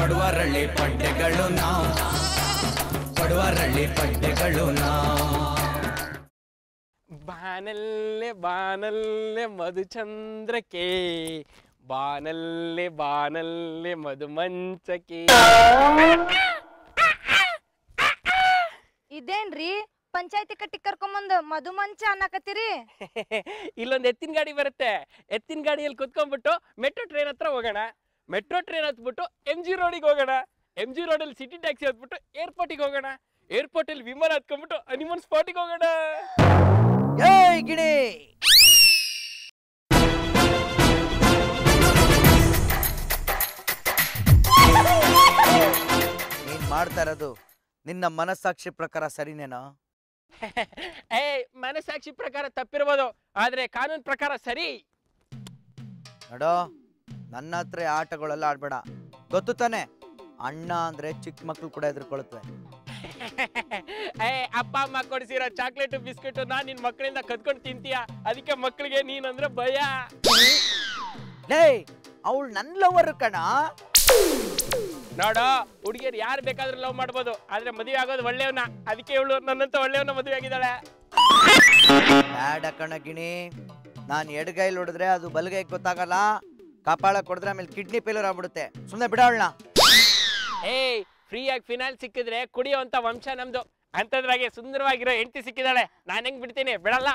ಪಡುವರಳ್ಳಿ ಪಡ್ಡೆಗಳು ನಾವು, ಪಡುವರಳ್ಳಿ ಪಡ್ಡೆಗಳು ನಾವು. ಬಾನಲ್ಲೆ ಬಾನಲ್ಲೆ ಮಧುಚಂದ್ರಕ್ಕೆ, ಬಾನಲ್ಲೆ ಬಾನಲ್ಲೆ ಮಧುಮಂಚಕ್ಕೆ. ಇದೇನ್ರಿ ಪಂಚಾಯತಿ ಕಟ್ಟಿ ಕರ್ಕೊಂಬಂದ್ ಮಧುಮಂಚ ಅನ್ನಕತ್ತೀರಿ? ಇಲ್ಲೊಂದು ಎತ್ತಿನ ಗಾಡಿ ಬರುತ್ತೆ, ಎತ್ತಿನ ಗಾಡಿಯಲ್ಲಿ ಕುತ್ಕೊಂಡ್ಬಿಟ್ಟು ಮೆಟ್ರೋ ಟ್ರೈನ್ ಹತ್ರ ಹೋಗೋಣ, ಮೆಟ್ರೋ ಟ್ರೈನ್ ಹತ್ಬಿಟ್ಟು MG ರೋಡಿಗೆ ಹೋಗೋಣ, MG ರೋಡಲ್ಲಿ ಸಿಟಿ ಟ್ಯಾಕ್ಸಿ ಹತ್ಬಿಟ್ಟು ಏರ್ಪೋರ್ಟಿಗೆ ಹೋಗೋಣ, ಏರ್ಪೋರ್ಟಲ್ಲಿ ವಿಮಾನ ಹತ್ಕೊಂಡ್ಬಿಟ್ಟು ಹನಿಮೂನ್ ಸ್ಪಾಟಿಗೆ ಹೋಗೋಣ. ಏಯ್ ಗಿಣಿ, ನೀನ್ ಮಾಡ್ತಾ ಇರೋದು ನಿನ್ನ ಮನಸ್ಸಾಕ್ಷಿ ಪ್ರಕಾರ ಸರಿನೇನಾ? ಮನಸ್ಸಾಕ್ಷಿ ಪ್ರಕಾರ ತಪ್ಪಿರ್ಬೋದು, ಆದ್ರೆ ಕಾನೂನು ಪ್ರಕಾರ ಸರಿ. ನೋಡೋ, ನನ್ನ ಹತ್ರ ಆಟಗಳೆಲ್ಲ ಆಡ್ಬೇಡ, ಗೊತ್ತು ತಾನೆ? ಅಣ್ಣ ಅಂದ್ರೆ ಚಿಕ್ಕ ಮಕ್ಳು ಕೂಡ ಎದುರ್ಕೊಳುತ್ತವೆ. ಅಪ್ಪ ಅಮ್ಮ ಕೊಡಿಸಿರೋ ಚಾಕ್ಲೇಟ್ ಬಿಸ್ಕೆಟ್ ನಾನ್ ನಿನ್ ಮಕ್ಕಳಿಂದ ಕದ್ಕೊಂಡು ತಿಂತೀಯ, ಅದಕ್ಕೆ ಮಕ್ಕಳಿಗೆ ನೀನಂದ್ರೆ ಭಯ. ಲೇ, ಅವಳು ನನ್ ಲವರ್ ಕಣ. ನೋಡೋ, ಹುಡುಗಿಯರು ಯಾರು ಬೇಕಾದ್ರೂ ಲವ್ ಮಾಡ್ಬೋದು, ಆದ್ರೆ ಮದುವೆ ಆಗೋದು ಒಳ್ಳೆಯವನ, ಅದಕ್ಕೆ ಇವಳು ನನ್ನಂತ ಒಳ್ಳೆಯವನ ಮದುವೆ ಆಗಿದ್ದಾಳೆ. ಬ್ಯಾಡ ಕಣ ಗಿಣಿ, ನಾನು ಎಡಗೈಲಿ ಹೊಡೆದ್ರೆ ಅದು ಬಲಗೈ ಗೊತ್ತಾಗಲ್ಲ, ಕಪಾಳ ಕೊಡಿದ್ರೆ ಆಮೇಲೆ ಕಿಡ್ನಿ ಫೇಲ್ಯೂರ್ ಆಗ್ಬಿಡುತ್ತೆ. ಸುಮ್ಮನೆ ಬಿಡೋಳ್ನ. ಫ್ರೀಯಾಗಿ ಫಿನಾಲ್ ಸಿಕ್ಕಿದ್ರೆ ಕುಡಿಯೋಂತ ವಂಶ ನಮ್ದು, ಅಂತದ್ರಾಗೆ ಸುಂದರವಾಗಿರೋ ಹೆಂಡತಿ ಸಿಕ್ಕಿದಾಳೆ, ನಾನ್ ಹೆಂಗ್ ಬಿಡ್ತೀನಿ, ಬಿಡಲ್ಲ.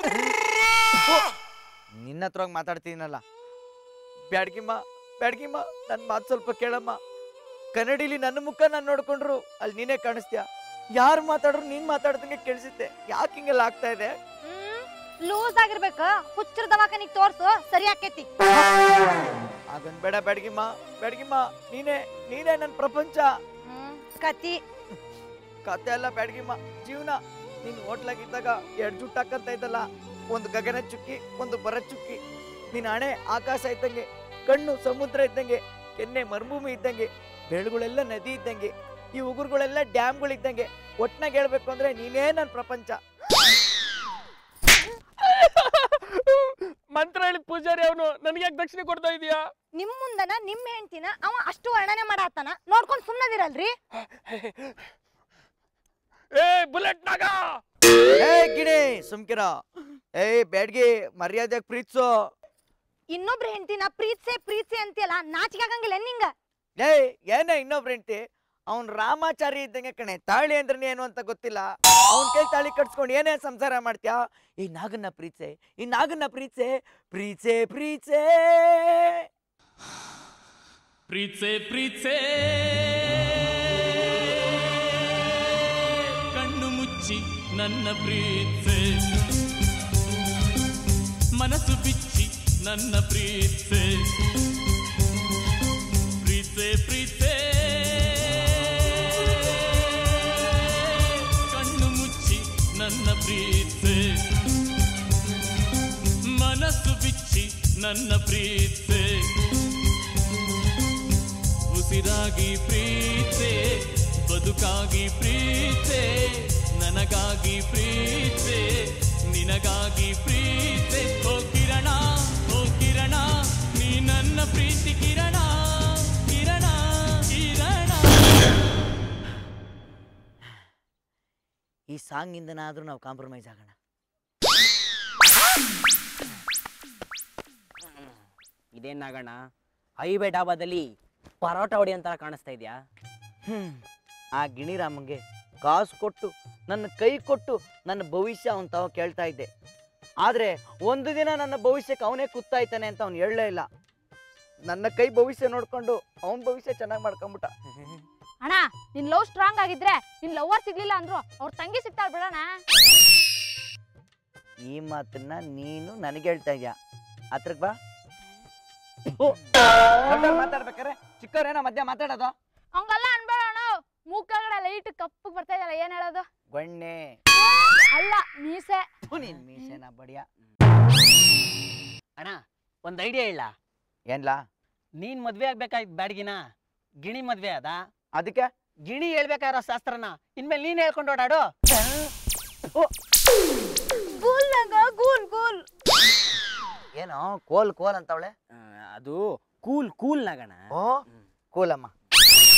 ನಿನ್ನ ಹತ್ರ ಮಾತಾಡ್ತೀನಲ್ಲ. ಬ್ಯಾಡ್ಗಿಮ್ಮ ಬ್ಯಾಡ್ಗಿಮ್ಮ, ನನ್ನ ಮಾತು ಸ್ವಲ್ಪ ಕೇಳಮ್ಮ. ಕನ್ನಡಿಲಿ ನನ್ನ ಮುಖ ನಾನು ನೋಡ್ಕೊಂಡ್ರು ಅಲ್ಲಿ ನೀನೇ ಕಾಣಿಸ್ತೀಯ, ಯಾರು ಮಾತಾಡ್ರು ನೀನ್ ಮಾತಾಡ್ದಂಗೆ ಕೇಳಿಸುತ್ತೆ. ಯಾಕೆ ಹಿಂಗೆಲ್ಲ ಆಗ್ತಾ ಇದೆ? ಲೂಸ್ ಆಗಿರ್ಬೇಕ, ಹುಚ್ಚರ ದವಾಖಾನಿಗೆ ತೋರ್ಸು, ಸರಿ ಆಕೇತಿ. ಅದನ್ ಬೇಡ ಬ್ಯಾಡ್ಗಿಮ್ಮ, ಬ್ಯಾಡ್ಗಿಮ್ಮ, ನೀನೇ ನೀನೇ ನನ್ನ ಪ್ರಪಂಚ. ಕತಿ ಕತೆ ಅಲ್ಲ ಬ್ಯಾಡ್ಗಿಮ್ಮ, ಜೀವನ. ನೀನ್ ಹೋಟ್ಲಾಗಿದ್ದಾಗ 2 ಜುಟ್ಟು ಹಾಕಂತ ಇದ್ದಲ್ಲ, ಒಂದು ಗಗನ ಚುಕ್ಕಿ, ಒಂದು ಬರ ಚುಕ್ಕಿ. ನೀನ್ ಹಣೆ ಆಕಾಶ ಇದ್ದಂಗೆ, ಕಣ್ಣು ಸಮುದ್ರ ಇದ್ದಂಗೆ, ಕೆನ್ನೆ ಮರುಭೂಮಿ ಇದ್ದಂಗೆ, ಬೆಳೆಗಳೆಲ್ಲ ನದಿ ಇದ್ದಂಗೆ, ಈ ಉಗುರುಗಳೆಲ್ಲ ಡ್ಯಾಮ್ಗಳಿದ್ದಂಗೆ. ಒಟ್ನಾಗ ಹೇಳ್ಬೇಕು ಅಂದ್ರೆ ನೀನೇ ನನ್ನ ಪ್ರಪಂಚ. ಮಂತ್ರ ಹೇಳಿ ಪೂಜಾರಿ ಅವನು ನನಗೆ ಯಾಕೆ ದಕ್ಷಿಣೆ ಕೊಡ್ತಾ ಇದೀಯಾ? ನಿಮ್ ಮುಂದನ ನಿಮ್ ಹೆಂಡ್ತಿನ ಅವ ಅಷ್ಟು ವರ್ಣನೆ ಮಾಡಾತನ, ನೋಡ್ಕೊಂಡ್ ಸುಮ್ಮನದಿರಲ್ರಿ? ಬುಲೆಟ್ ನಾಗ, ಗಿಣಿ ಸುಮ್ಕಿರ. ಬ್ಯಾಡ್ಗಿ, ಮರ್ಯಾದೆಯಾಗಿ ಪ್ರೀತ್ಸು. ಇನ್ನೊಬ್ರ ಹೆಂಡ್ತಿನ ಪ್ರೀತ್ಸೆ ಅಂತೀಯಲ್ಲ, ನಾಚಿಕೆ ಆಗಂಗಿಲ್ಲ ನಿಂಗ? ಏನ ಇನ್ನೊಬ್ರ ಹೆಂಡ್ತಿ? ಅವ್ನ್ ರಾಮಾಚಾರಿ ಇದ್ದಂಗೆ ಕಣೆ. ತಾಳಿ ಅಂದ್ರೆ ಏನು ಅಂತ ಗೊತ್ತಿಲ್ಲ, ಅವನ್ ಕೈ ತಾಳಿ ಕಟ್ಸ್ಕೊಂಡು ಏನೇ ಸಂಸಾರ ಮಾಡ್ತೀಯಾ? ಈ ನಾಗನ್ನ ಪ್ರೀತ್ಸೆ, ಈ ನಾಗನ್ನ ಪ್ರೀತ್ಸೆ, ಪ್ರೀತ್ಸೆ ಪ್ರೀತ್ಸೆ ಪ್ರೀತ್ಸೆ ಪ್ರೀತ್ಸೆ. ಕಣ್ಣು ಮುಚ್ಚಿ ನನ್ನ ಪ್ರೀತ್ಸೆ, ಮನಸ್ಸು ಬಿಚ್ಚಿ ನನ್ನ ಪ್ರೀತ್ಸೆ, ಪ್ರೀತ್ಸೆ ಪ್ರೀತ್ಸೆ. ಕಣ್ಣು ಮುಚ್ಚಿ ನನ್ನ ಪ್ರೀತ್ಸೆ, ಮನಸ್ಸು ಬಿಚ್ಚಿ ನನ್ನ ಪ್ರೀತ್ಸೆ, ಉಸಿರಾಗಿ ಪ್ರೀತ್ಸೆ, ಬದುಕಾಗಿ ಪ್ರೀತ್ಸೆ, ನನಗಾಗಿ ಪ್ರೀತ್ಸೆ, ನಿನಗಾಗಿ ಪ್ರೀತ್ಸೆ. ಓ ಕಿರಣ, ಓ ಕಿರಣ, ನೀ ನನ್ನ ಪ್ರೀತಿ ಕಿರಣ, ಕಿರಣ ಕಿರಣ. ಈ ಸಾಂಗ್ ಇಂದನಾದ್ರೂ ನಾವು ಕಾಂಪ್ರಮೈಸ್ ಆಗೋಣ. ಇದೇನಾಗೋಣ? ಹೈವೇ ಡಾಬಾದಲ್ಲಿ ಪರೋಟ ಹೊಡಿ ಅಂತ ಕಾಣಿಸ್ತಾ ಇದೆಯಾ? ಆ ಗಿಣಿರಾಮಂಗೆ ಕಾಸು ಕೊಟ್ಟು, ನನ್ನ ಕೈ ಕೊಟ್ಟು, ನನ್ನ ಭವಿಷ್ಯ ಅವನ್ ತಾವ ಕೇಳ್ತಾ ಇದ್ದೆ. ಆದ್ರೆ ಒಂದು ದಿನ ನನ್ನ ಭವಿಷ್ಯಕ್ಕೆ ಅವನೇ ಕೂತಾ ಇದ್ದಾನೆ ಅಂತ ಅವ್ನು ಹೇಳಲೇ ಇಲ್ಲ. ನನ್ನ ಕೈ ಭವಿಷ್ಯ ನೋಡ್ಕೊಂಡು ಅವನ್ ಭವಿಷ್ಯ ಚೆನ್ನಾಗಿ ಮಾಡ್ಕೊಂಡ್ಬಿಟ್ಟ. ಅಣ್ಣ, ನಿನ್ ಲವ್ ಸ್ಟ್ರಾಂಗ್ ಆಗಿದ್ರೆ ನಿನ್ ಲವರ್ ಸಿಗ್ಲಿಲ್ಲ ಅಂದ್ರು ಅವ್ರ ತಂಗಿ ಸಿಗ್ತಾಳ ಬಿಡೋಣ. ಈ ಮಾತನ್ನ ನೀನು ನನಗೆ ಹೇಳ್ತಾ ಇದ್ಯಾ? ಹತ್ರಕ್ ಬಾ. ಮಾತಾಡ್ಬೇಕಾರೆ ಚಿಕ್ಕವ್ರೇನ ಮಧ್ಯ ಮಾತಾಡೋದು? ಹಂಗಲ್ಲ ಅನ್ಬೇಡ ಅಣ್ಣ, ಮೂಕಗಡೆ ಲೈಟ್ ಕಪ್ಪಗ್ ಬರ್ತಾ ಇದಲ್ಲ, ಏನ್ ಹೇಳೋದು? ಗೊಣ್ಣೆ ಅಲ್ಲ, ಮೀಸೆ. ನೀನ್ ಮೀಸೆನ ಬಡಿಯ. ಅಣ್ಣ, ಒಂದ್ ಐಡಿಯಾ ಇಲ್ಲ. ಏನ್ಲಾ? ನೀನ್ ಮದ್ವೆ ಆಗ್ಬೇಕಾಯ್ತು ಬ್ಯಾಡ್ಗಿನ, ಗಿಣಿ ಮದ್ವೆ ಅದ. ಅದಕ್ಕೆ ಗಿಣಿ ಹೇಳ್ಬೇಕಾಗಿರೋ ಶಾಸ್ತ್ರನ ಇನ್ಮೇಲೆ ನೀನ್ ಹೇಳ್ಕೊಂಡು ಓಡಾಡು. ಗೂಲ್ ನಂಗ ಗೂಲ್ ಗೂಲ್. ಏನೋ ಕೋಲ್ ಕೋಲ್ ಅಂತವಳೆ? ಅದು ಕೂಲ್ ಕೂಲ್ ನಗಣ. ಓ ಕೂಲಮ್ಮ.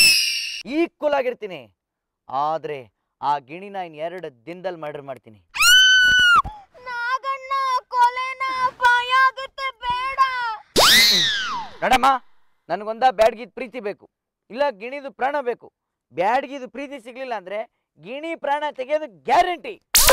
ಈಕ್ವಲ್ ಆಗಿರ್ತೀನಿ. ಆದ್ರೆ ಆ ಗಿಣಿನ ಇನ್ 2 ದಿನದಲ್ಲಿ ಮರ್ಡರ್ ಮಾಡ್ತೀನಿ. ನಾಗಣ್ಣ ಕೊಲೆನ ಭಯ ಆಗುತ್ತೆ, ಬೇಡ. ನೋಡಮ್ಮ, ನನ್ಗೊಂದ ಬ್ಯಾಡ್ಗಿದ್ ಪ್ರೀತಿ ಬೇಕು, ಇಲ್ಲ ಗಿಣಿದು ಪ್ರಾಣ ಬೇಕು. ಬ್ಯಾಡ್ಗಿದು ಪ್ರೀತಿ ಸಿಗ್ಲಿಲ್ಲ ಅಂದ್ರೆ ಗಿಣಿ ಪ್ರಾಣ ತೆಗೆಯೋದು ಗ್ಯಾರಂಟಿ.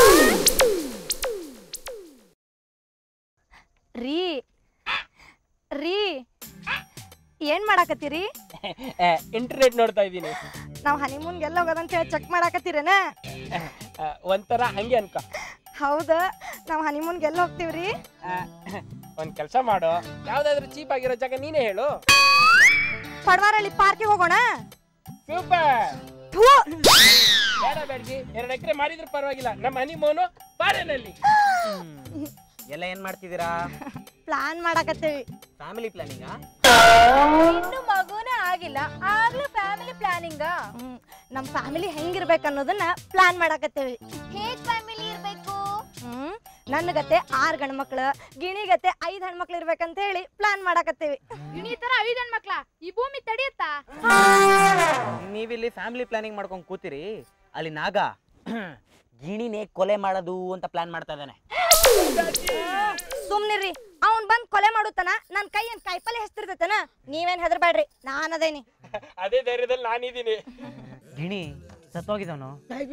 ರೀ ರೀ ಏನ್ ಮಾಡಾಕತ್ತೀರಿ? ಇಂಟರ್ನೆಟ್ ನೋಡ್ತಾ ಇದ್ದೀನಿ. ನಾವ್ ಹನಿಮೂನ್ಗೆಲ್ಲ ಹೋಗೋದಂತ ಹೇಳಿ ಚೆಕ್ ಮಾಡಾಕತ್ತೀರೇನ? ಒಂಥರ ಹಂಗೆ ಅನ್ಕ. ಹೌದಾ, ನಾವ್ ಹನಿಮೂನ್ಗೆಲ್ಲ ಹೋಗ್ತೀವ್ರಿ. ಒಂದ್ ಕೆಲಸ ಮಾಡು, ಯಾವ್ದಾದ್ರು ಚೀಪ್ ಆಗಿರೋ ಜಾಗ ನೀನೇ ಹೇಳು. ಪಡ್ವಾರಳ್ಳಿ ಪಾರ್ಕಿಗೆ ಹೋಗೋಣ. ಸೂಪರ್. ಬೇಡ ಬೇಡ್ಗಿ, 2 ಎಕರೆ ಮಾಡಿದ್ರೆ ಪರವಾಗಿಲ್ಲ. ನಮ್ಮ ಹನಿಮೂನು ಫಾರಿನಲ್ಲಿ. ಎಲ್ಲ ಏನ್ ಮಾಡ್ತಿದ್ದೀರಾ? ಪ್ಲಾನ್ ಮಾಡಾಕತ್ತೀವಿ. ಫ್ಯಾಮಿಲಿ ಪ್ಲಾನಿಂಗಾ? ಇನ್ನು ಮಗುನೇ ಆಗಿಲ್ಲ, ಆಗ್ಲೂ ಫ್ಯಾಮಿಲಿ ಪ್ಲಾನಿಂಗ. ನಮ್ ಫ್ಯಾಮಿಲಿ ಹೆಂಗಿರ್ಬೇಕು ಅನ್ನೋದನ್ನ ಪ್ಲಾನ್ ಮಾಡಾಕತ್ತೀವಿ. ಹೇಗ್ ಫ್ಯಾಮಿಲಿ ಇರ್ಬೇಕು? ನನ್ನ ಗತೆ 6 ಗಂಡ್ ಮಕ್ಳು, ಗಿಣಿ ಗತೆ 5 ಹೆಣ್ಮಕ್ಳು ಇರ್ಬೇಕಂತ ಹೇಳಿ ಪ್ಲಾನ್ ಮಾಡಾಕತ್ತೀವಿ. ಗಿಣಿ ತರ 5 ಹೆಣ್ಮಕ್ಳ ಈ ಭೂಮಿ ತಡಿಯುತ್ತಾ? ನೀವಿಲ್ಲಿ ಫ್ಯಾಮಿಲಿ ಪ್ಲಾನಿಂಗ್ ಮಾಡ್ಕೊಂಡ್ ಕೂತಿರಿ, ಅಲ್ಲಿ ನಾಗ ಗಿಣಿನೇ ಕೊಲೆ ಮಾಡೋದು ಅಂತ ಪ್ಲಾನ್ ಮಾಡ್ತಾ ಇದ್ದಾನೆ. ಸುಮ್ನಿರ್ರಿ, ಅವ್ನ್ ಬಂದ್ ಕೊಲೆ ಮಾಡುತ್ತಾನ, ನನ್ ಕೈ ಏನ್ ಕಾಯಿಪಲ್ಲೆ ಹೆಸ್ತಿರ್ತೈತನ? ನೀವೇನ್ ಹೆದರ್ಬೇಡ್ರಿ, ನಾನ್ ಅದೇನಿ. ಅದೇ ಧೈರ್ಯದಲ್ಲಿ ನಾನಿದ್ದೀನಿ. ಗಿಣಿ ಸತ್ತೋಗಿದವನು.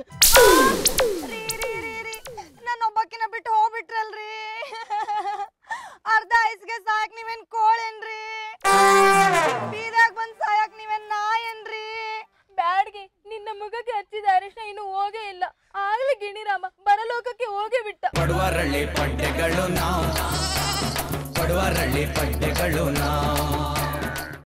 ನನ್ನ ಒಬ್ಬಕಿನ ಬಿಟ್ಟು ಹೋಗ್ಬಿಟ್ರಲ್ರಿ. ಅರ್ಧ ಐಸ್ಗೆ ಸಾಯಕ್ ನೀವೇನ್ ಕೋಳೇನ್ರಿ? ಬೀದಾಗ ಬಂದ್ ಸಾಯಕ್ ನೀವೇನ್ ನಾಯೇನ್ರಿ? ಬ್ಯಾಡ್ಗೆ ನಿನ್ನ ಮುಖಕ್ಕೆ ಹಚ್ಚಿದ ಅರಿಶಿನ ಇನ್ನು ಹೋಗೇ ಇಲ್ಲ, ಆಗ್ಲೇ ಗಿಣಿರಾಮ ಬರಲೋಕಕ್ಕೆ ಹೋಗೇ ಬಿಟ್ಟ. ಪಡುವರಳ್ಳಿ ಪಡ್ಡೆಗಳು ನಾವು, ಪಡುವರಳ್ಳಿ ಪಡ್ಡೆಗಳು ನಾವು.